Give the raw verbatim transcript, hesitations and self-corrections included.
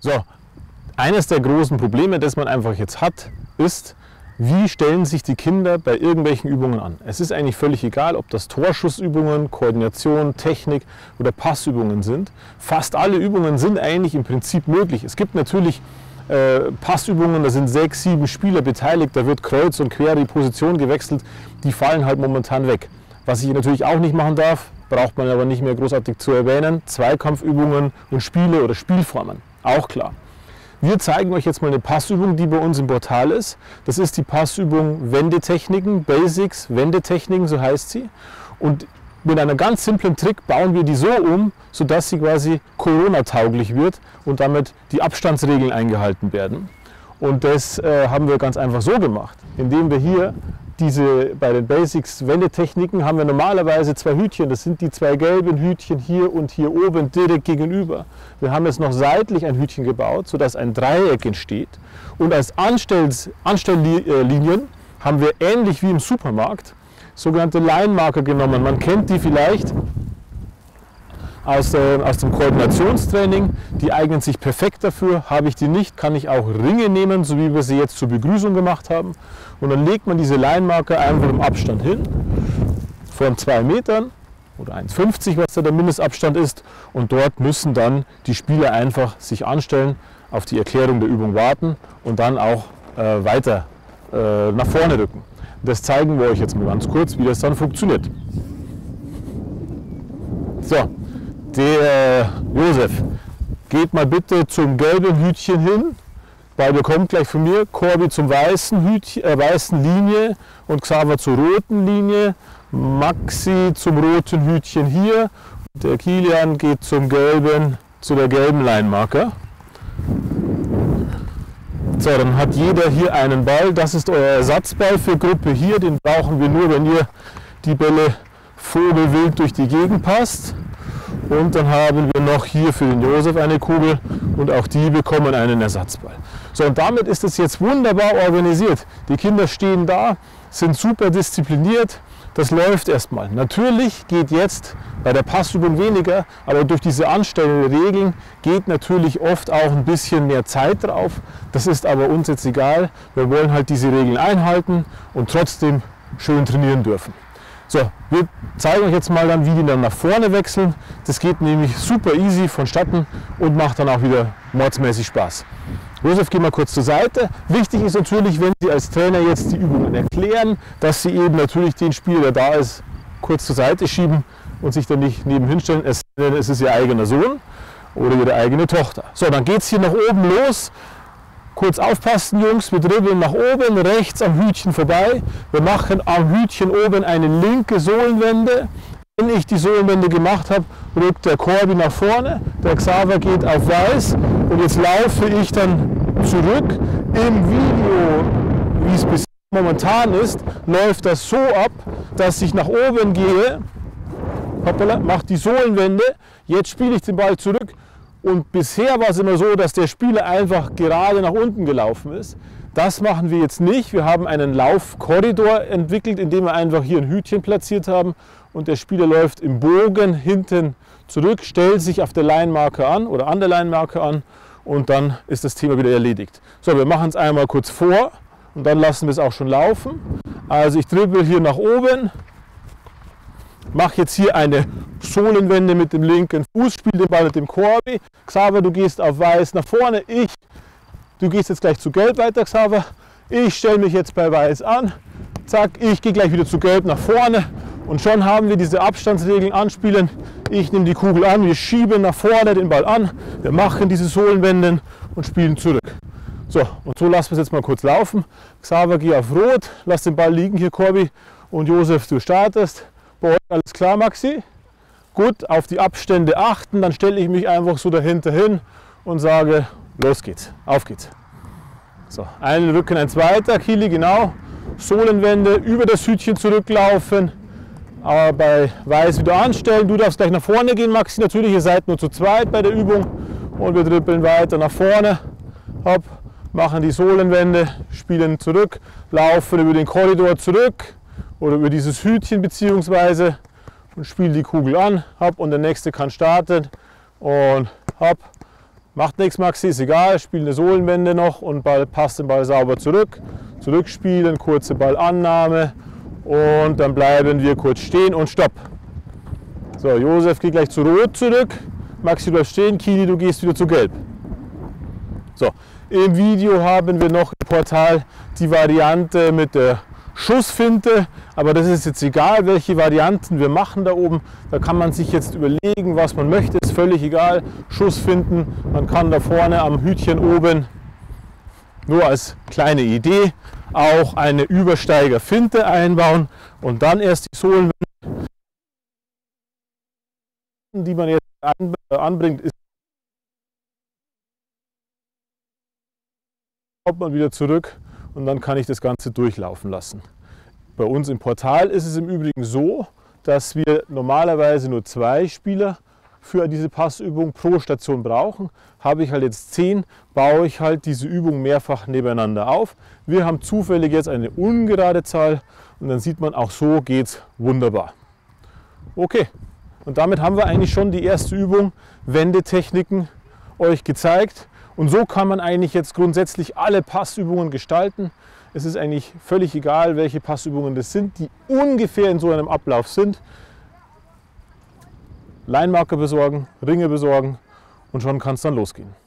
So, eines der großen Probleme, das man einfach jetzt hat, ist, wie stellen sich die Kinder bei irgendwelchen Übungen an? Es ist eigentlich völlig egal, ob das Torschussübungen, Koordination, Technik oder Passübungen sind. Fast alle Übungen sind eigentlich im Prinzip möglich. Es gibt natürlich äh, Passübungen, da sind sechs, sieben Spieler beteiligt, da wird kreuz und quer die Position gewechselt, die fallen halt momentan weg. Was ich natürlich auch nicht machen darf, braucht man aber nicht mehr großartig zu erwähnen, Zweikampfübungen und Spiele oder Spielformen, auch klar. Wir zeigen euch jetzt mal eine Passübung, die bei uns im Portal ist. Das ist die Passübung Wendetechniken, Basics, Wendetechniken, so heißt sie. Und mit einem ganz simplen Trick bauen wir die so um, sodass sie quasi Corona-tauglich wird und damit die Abstandsregeln eingehalten werden. Und das äh, haben wir ganz einfach so gemacht, indem wir hier diese, bei den Basics Wendetechniken haben wir normalerweise zwei Hütchen, das sind die zwei gelben Hütchen hier und hier oben direkt gegenüber. Wir haben jetzt noch seitlich ein Hütchen gebaut, sodass ein Dreieck entsteht. Und als Anstell Anstelllinien haben wir ähnlich wie im Supermarkt sogenannte Line-Marker genommen. Man kennt die vielleicht aus, äh, aus dem Koordinationstraining, die eignen sich perfekt dafür. Habe ich die nicht, kann ich auch Ringe nehmen, so wie wir sie jetzt zur Begrüßung gemacht haben. Und dann legt man diese Line-Marker einfach im Abstand hin, von zwei Metern oder eins Komma fünfzig, was da der Mindestabstand ist. Und dort müssen dann die Spieler einfach sich anstellen, auf die Erklärung der Übung warten und dann auch äh, weiter äh, nach vorne rücken. Das zeigen wir euch jetzt mal ganz kurz, wie das dann funktioniert. So. Der Josef, geht mal bitte zum gelben Hütchen hin, weil der kommt gleich von mir. Corby zum weißen, Hütchen, äh, weißen Linie und Xaver zur roten Linie. Maxi zum roten Hütchen hier. Der Kilian geht zum gelben, zu der gelben Line-Marker. So, dann hat jeder hier einen Ball. Das ist euer Ersatzball für Gruppe hier. Den brauchen wir nur, wenn ihr die Bälle vogelwild durch die Gegend passt. Und dann haben wir noch hier für den Josef eine Kugel und auch die bekommen einen Ersatzball. So, und damit ist es jetzt wunderbar organisiert. Die Kinder stehen da, sind super diszipliniert. Das läuft erstmal. Natürlich geht jetzt bei der Passübung weniger, aber durch diese Anstellung der Regeln geht natürlich oft auch ein bisschen mehr Zeit drauf. Das ist aber uns jetzt egal. Wir wollen halt diese Regeln einhalten und trotzdem schön trainieren dürfen. So, wir zeigen euch jetzt mal dann, wie die dann nach vorne wechseln. Das geht nämlich super easy vonstatten und macht dann auch wieder mordsmäßig Spaß. Josef, geh mal kurz zur Seite. Wichtig ist natürlich, wenn Sie als Trainer jetzt die Übungen erklären, dass Sie eben natürlich den Spieler, der da ist, kurz zur Seite schieben und sich dann nicht nebenhin stellen, es ist Ihr eigener Sohn oder Ihre eigene Tochter. So, dann geht es hier nach oben los. Kurz aufpassen, Jungs, wir dribbeln nach oben, rechts am Hütchen vorbei. Wir machen am Hütchen oben eine linke Sohlenwende. Wenn ich die Sohlenwende gemacht habe, rückt der Corby nach vorne, der Xaver geht auf weiß und jetzt laufe ich dann zurück. Im Video, wie es bis momentan ist, läuft das so ab, dass ich nach oben gehe, hoppala, mache die Sohlenwende, jetzt spiele ich den Ball zurück. Und bisher war es immer so, dass der Spieler einfach gerade nach unten gelaufen ist. Das machen wir jetzt nicht. Wir haben einen Laufkorridor entwickelt, indem wir einfach hier ein Hütchen platziert haben. Und der Spieler läuft im Bogen hinten zurück, stellt sich auf der Line-Marker an oder an der Line-Marker an und dann ist das Thema wieder erledigt. So, wir machen es einmal kurz vor und dann lassen wir es auch schon laufen. Also ich dribbel hier nach oben. Mache jetzt hier eine Sohlenwende mit dem linken Fuß, spiele den Ball mit dem Corby. Xaver, du gehst auf weiß nach vorne. Ich, du gehst jetzt gleich zu gelb weiter, Xaver. Ich stelle mich jetzt bei weiß an. Zack, ich gehe gleich wieder zu gelb nach vorne. Und schon haben wir diese Abstandsregeln anspielen. Ich nehme die Kugel an, wir schieben nach vorne den Ball an. Wir machen diese Sohlenwenden und spielen zurück. So, und so lassen wir es jetzt mal kurz laufen. Xaver, geh auf rot, lass den Ball liegen hier, Corby. Und Josef, du startest. Bei euch alles klar, Maxi? Gut, auf die Abstände achten, dann stelle ich mich einfach so dahinter hin und sage, los geht's, auf geht's. So, einen Rücken, eins weiter, Kili, genau. Sohlenwende, über das Hütchen zurücklaufen, aber bei weiß wieder anstellen. Du darfst gleich nach vorne gehen, Maxi, natürlich, ihr seid nur zu zweit bei der Übung. Und wir dribbeln weiter nach vorne, hopp, machen die Sohlenwende, spielen zurück, laufen über den Korridor zurück. Oder über dieses Hütchen beziehungsweise und spiele die Kugel an, hopp, und der nächste kann starten und hopp, Macht nichts, Maxi, ist egal, spiel eine Sohlenwende noch und Ball, passt den Ball sauber zurück. Zurückspielen, kurze Ballannahme und dann bleiben wir kurz stehen und stopp. So, Josef geht gleich zu Rot zurück, Maxi bleibt stehen, Kili, du gehst wieder zu Gelb. So, im Video haben wir noch im Portal die Variante mit der Schussfinte, aber das ist jetzt egal, welche Varianten wir machen da oben. Da kann man sich jetzt überlegen, was man möchte, ist völlig egal. Schussfinten, man kann da vorne am Hütchen oben, nur als kleine Idee, auch eine Übersteigerfinte einbauen und dann erst die Sohlen, die man jetzt anbringt, ist, kommt man wieder zurück und dann kann ich das Ganze durchlaufen lassen. Bei uns im Portal ist es im Übrigen so, dass wir normalerweise nur zwei Spieler für diese Passübung pro Station brauchen. Habe ich halt jetzt zehn, baue ich halt diese Übung mehrfach nebeneinander auf. Wir haben zufällig jetzt eine ungerade Zahl und dann sieht man, auch so geht es wunderbar. Okay, und damit haben wir eigentlich schon die erste Übung, Wendetechniken, euch gezeigt. Und so kann man eigentlich jetzt grundsätzlich alle Passübungen gestalten. Es ist eigentlich völlig egal, welche Passübungen das sind, die ungefähr in so einem Ablauf sind. Leinmarker besorgen, Ringe besorgen und schon kann es dann losgehen.